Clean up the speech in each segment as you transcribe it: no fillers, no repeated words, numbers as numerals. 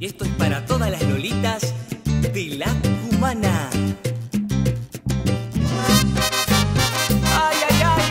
Y esto es para todas las lolitas de la cumana. Ay, ay, ay.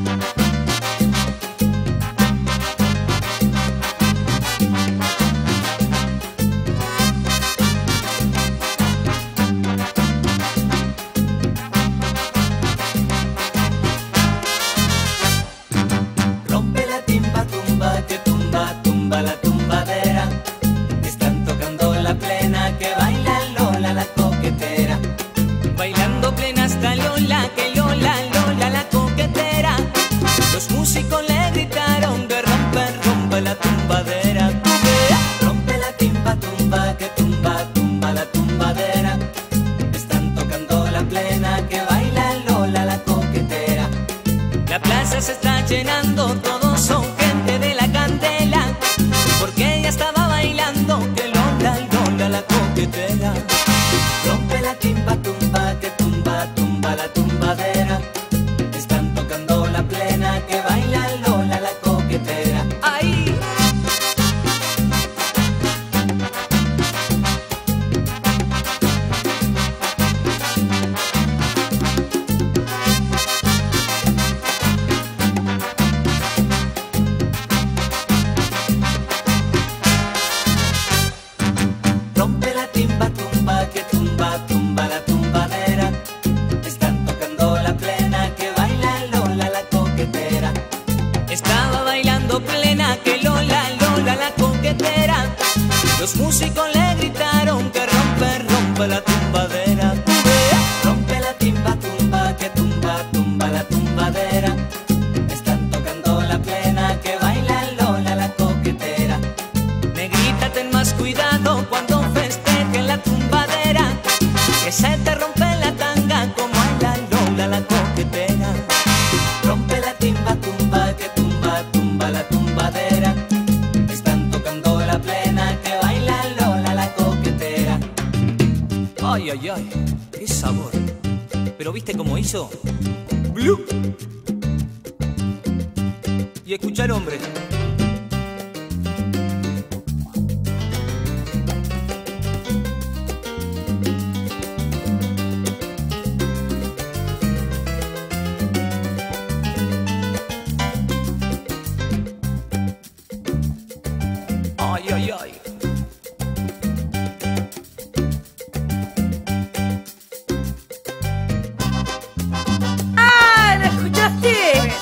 Rompe la timba, tumba, que tumba, tumba la tumbadera. Están tocando la plena, que baila Lola la coquetera. Bailando plena hasta Lola, que Lola, Lola la coquetera. Los músicos le gritaron que rompe, rompe la tumbadera. Rompe la timba, tumba, que tumba, tumba la tumbadera. Están tocando la plena, que baila Lola la coquetera. La plaza se está llenando, todos son gente de la candela, porque ella estaba bailando, que Lola, Lola la coquetera. Rompe la timba, tumba, que tumba, tumba la tumbadera. Están tocando la plena, que baila Lola la coquetera. ¡Ay! Rompe la timba, tumba, que tumba, tumba la tumbadera. Están tocando la plena, que baila Lola la coquetera. Estaba bailando plena, que Lola, Lola la coquetera. Los músicos le gritaron que rompe, rompe la tumbadera. Rompe la timba, tumba, que tumba, tumba la tumbadera. Están tocando la plena, que baila Lola la coquetera. Negrita, ten más cuidado cuando festejen la tumbadera, que se te rompe la tanga como a la Lola la coquetera. Rompe la timba, tumba, que tumba, tumba la tumbadera. Están tocando la plena, que baila Lola la coquetera. Ay, ay, ay, qué sabor. Pero ¿viste cómo hizo? ¡Blu! Y escuchar, hombre. Ay, ay, ay. ¡Ah! ¿Lo escuchaste?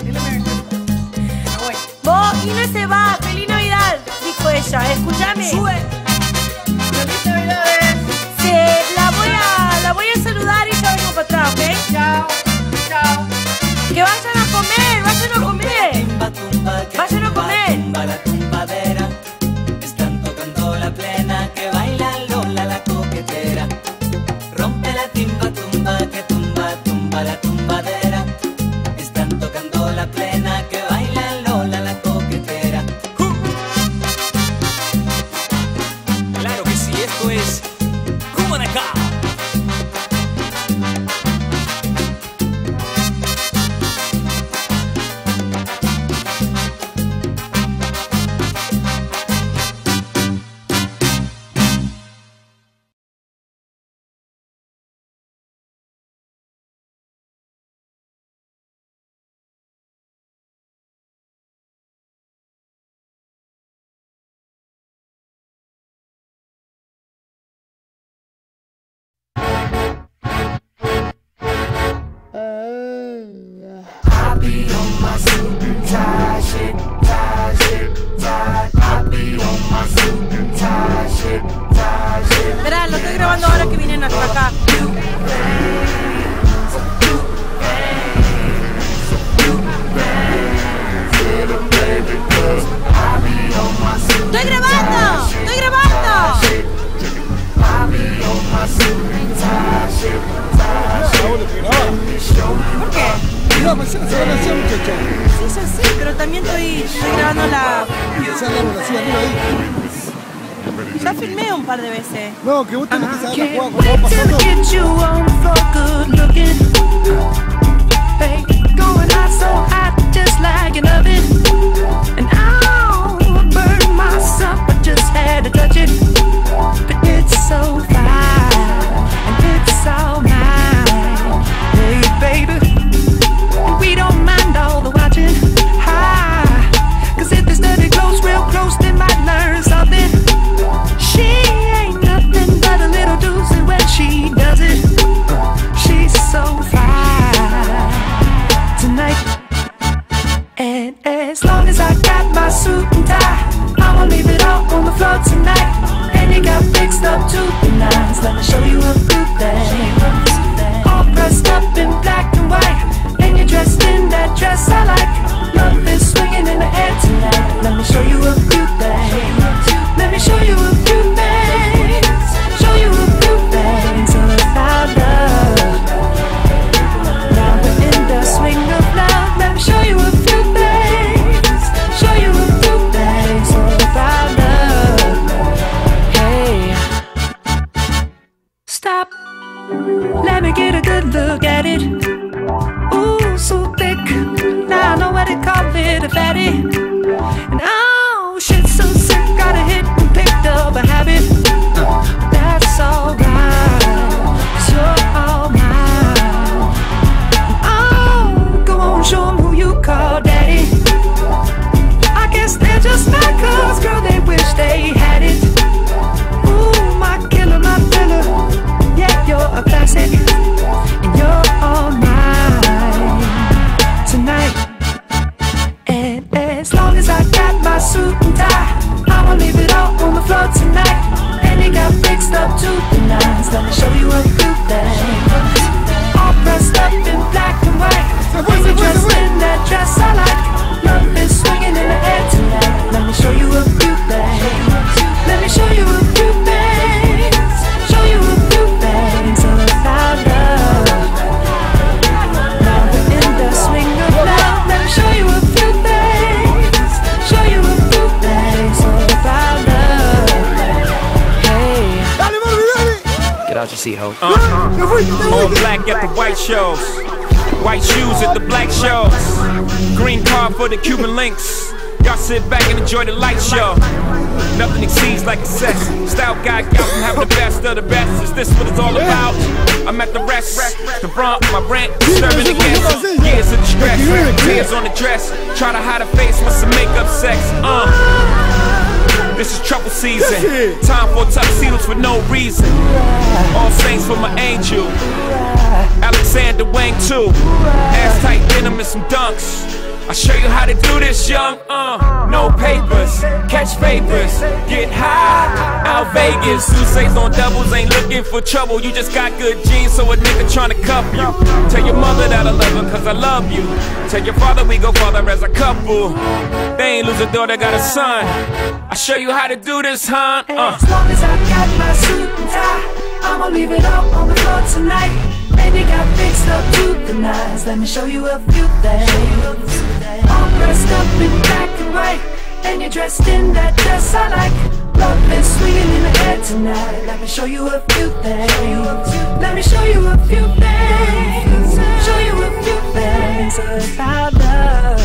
Vos, y no se va. ¡Feliz Navidad! Dijo ella. Escúchame. ¡Sube! ¡Feliz Navidad! Sí, la voy a saludar y ya vengo para atrás, ¿ok? Chao, chao. Que vayan a comer, vayan a comer. Vayan a comer. Tumba la tumbadera. Están tocando la plena, que baila Lola la coquetera. Rompe la timba, tumba, que tumba, tumba la tumbadera. Están tocando la plena, que baila Lola la coquetera. Claro que sí, esto es Cumanacá. I be on my suit and tie shit, tie shit, tie. I be on my suit and tie shit, tie shit. Esperá, lo estoy grabando ahora que vienen hasta acá. ¡Estoy grabando! ¡Estoy grabando! I be on my suit and tie shit, tie shit. ¿Por qué? No, mañana se van a hacer, muchachos. Sí, ya sé, pero también estoy grabando la... Se han dado así arriba ahí. Ya filmé un par de veces. No, que vos tenés que saber la Can't jugada cuando va wait pasando. to get you on the floor, good looking. Hey, going out so hot, just like an oven. And I'll burn myself, I just had to touch it. And as long as I got my suit and tie, I'ma leave it all on the floor tonight. And you got fixed up to the nines. Let me show you a few things. All dressed up in black and white, and you're dressed in that dress I like. Love is swinging in the air tonight. Let me show you a few things. Let me show you a few things. Show you a few things about love. Now we're in the swing of love. Let me show you a few things. Show you a few things about love. Hey, stop. Let me get a good look at it. Ooh, so thick. Now I know what they call it, a fatty. And oh, shit, so sick. Got a hit and picked up a habit. That's alright, 'cause you're all mine. Oh, go on, show 'em who you call daddy. I guess they're just not 'cause, girl, they wish they had it. Ooh, my killer, my filler. Yeah, you're a classic, and you're all mine tonight. And as long as I got my suit and tie, I'ma leave it all on the floor tonight. And you got fixed up to the nines. Let me show you a few things. All dressed up in black and white, when you're dressed in that dress I like. Love is swinging in the air tonight. Let me show you a few things. Let me show you a few things. Show you a few things about love. Now we're in the swing of love. Let me show you a few things. Show you a few things about love. Hey, Get out your seat, ho. All black at the white shows, white shoes at the black shows, green car for the Cuban links. Y'all sit back and enjoy the light show. Nothing exceeds like excess. Style guy got from having the best of the best. Is this what it's all about? I'm at the rest, the front, my rent, serving the guests. Years of distress, tears on the dress. Try to hide a face with some makeup sex. This is trouble season. Time for tuxedos for no reason. All saints for my angel. Alexander Wang too. Ass tight denim and some dunks. I'll show you how to do this, young. No papers, catch favors, get high. Out Vegas, Sousa's on doubles, ain't looking for trouble. You just got good genes, so a nigga tryna cuff you. Tell your mother that I love her, 'cause I love you. Tell your father we go father as a couple. They ain't lose a daughter, got a son. I'll show you how to do this, huh? as long as I got my suit and tie, I'ma leave it all on the floor tonight. And you got fixed up to the nines. Let me show you a few things. All dressed up in black and white, and you're dressed in that dress I like. Love is swinging in the air tonight. Let me show you a few things. Let me show you a few things. Show you a few things about love.